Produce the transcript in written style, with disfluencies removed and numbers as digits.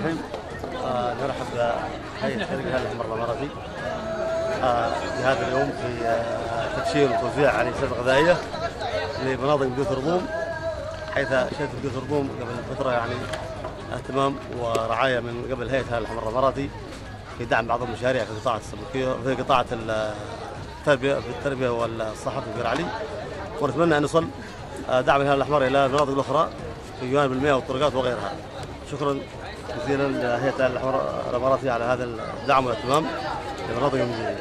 الرحيم. نرحب بهيئة الهلال الأحمر الإماراتي في هذا اليوم في تبشير وتوزيع على السلع الغذائية لمناطق بيوت الرضوم، حيث شهدت بيوت الرضوم قبل فترة يعني اهتمام ورعاية من قبل هيئة الهلال الأحمر الإماراتي في دعم بعض المشاريع في قطاع السمكية في قطاع التربية والصحة في بير علي، ونتمنى أن نصل دعم الهلال الأحمر إلى المناطق الأخرى في جوانب المياه والطرقات وغيرها. شكرا جزيلا لهيئة الهلال الأحمر الإماراتي على هذا الدعم والاهتمام لمناطق المدينة.